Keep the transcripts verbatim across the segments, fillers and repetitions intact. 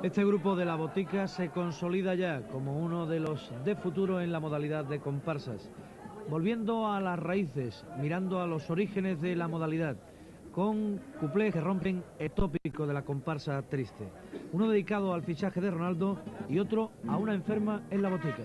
Este grupo de La Botica se consolida ya como uno de los de futuro en la modalidad de comparsas, volviendo a las raíces, mirando a los orígenes de la modalidad, con cuplés que rompen el tópico de la comparsa triste. Uno dedicado al fichaje de Ronaldo y otro a una enferma en La Botica.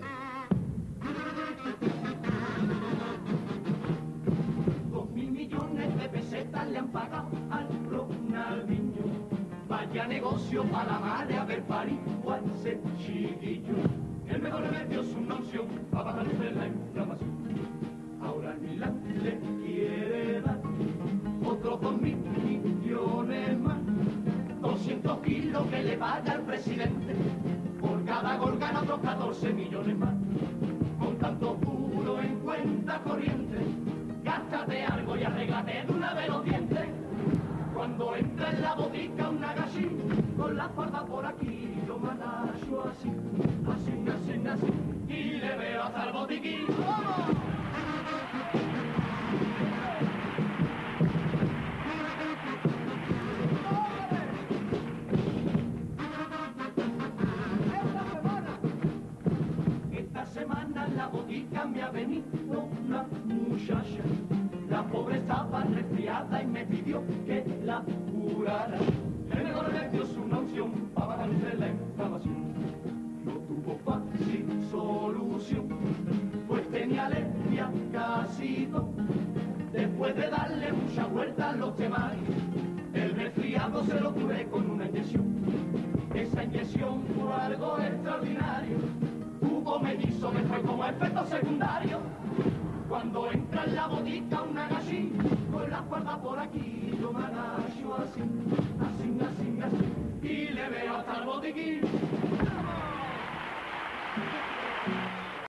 Dos mil millones de pesetas le han pagado al Ronaldinho. Vaya negocio para la madre haber parido a ese chiquillo. El mejor remedio es una opción para bajarle la inflamación. Ahora el Milán le quiere dar otros dos mil millones más. Doscientos kilos que le paga el presidente. Por cada gol gana otros catorce millones más. Con tanto puro en cuenta corriente, gástate algo y arréglate de una vez los dientes. Cuando entra en La Botica una gallina, con la espalda por aquí, yo me agacho así, así, así, así, y le veo hasta el botiquín. ¡Vamos! Esta semana en La Botica me ha venido una muchacha. La pobre estaba resfriada y me pidió que la curara. El mejor remedio es una opción para bajarse la inflamación. No tuvo fácil solución, pues tenía alergia casi todo. Después de darle mucha vuelta a los temarios, el resfriado se lo curé con una inyección. Esa inyección fue algo extraordinario. Tuvo mellizo, me fue como efecto secundario. Cuando entra en La Botica una gallina, con la cuerda por aquí, yo me agacho así, así, así, así, y le veo hasta el botiquín.